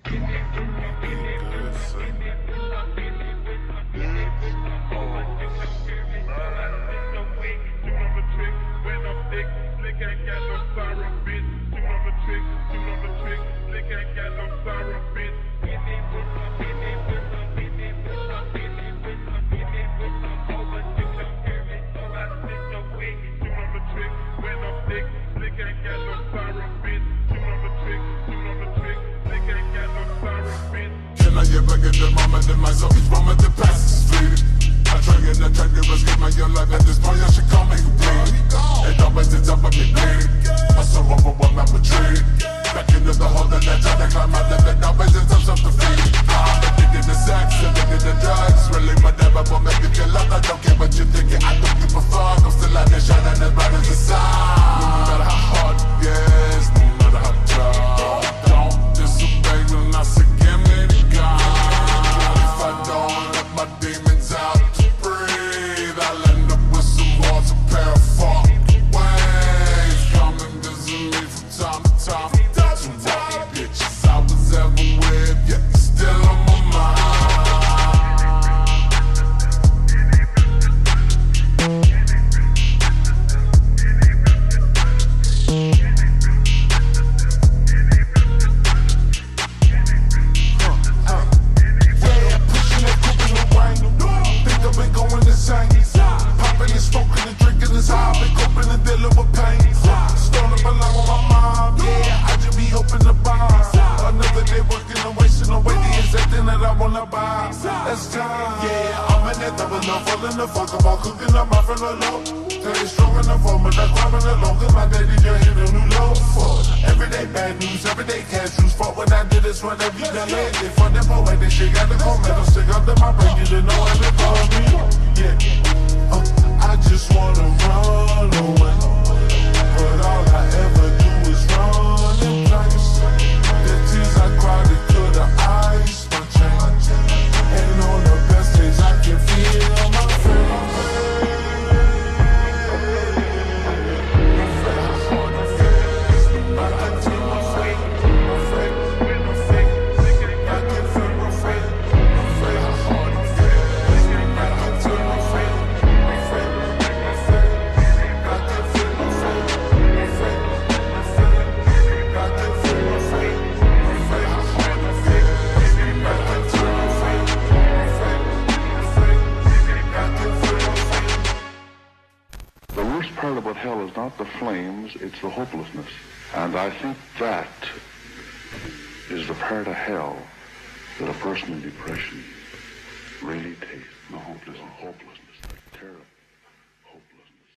Myself each moment that passes is fleeting. I try and attractive, escape my young life. At this point, I should call me completed. And always ends up on me bleeding. I so overwhelmed, I'm retreating. Back into the hole that I tried to climb out of. And always ends up self-defeated. I'm addicted to sex, addicted to drugs. Really, whatever will make me feel love. I don't care what you're thinking, I don't give a fuck. I'm still out there shining as bright as the sun. No matter how hard it gets, no matter how tough. Don't disobey when I say give me the gun. I don't let my demons out to breathe. I'll end up with some walls, a pair of fucking wings. Come and visit me from time to time. So what the bitches I was ever with, yeah, it's still on my That's time. Yeah, I'm in that double up, falling the fuck up, all cooking up my friend alone. Cause it's strong enough for me, like crumbling along. Cause my daddy just hit a new low. Everyday bad news, everyday cash juice. Fuck what I did, it's what I beat the leg. They fund that poet, they shit got the cold metal stick up to my brain. You didn't know what they call me. Yeah, I just wanna run away. But all I ever do is run in place. The tears I cried, they could've iced my chain. And on the best days I can feel my face. The worst part about hell is not the flames, it's the hopelessness. And I think that is the part of hell that a person in depression really tastes. The hopelessness, like terror.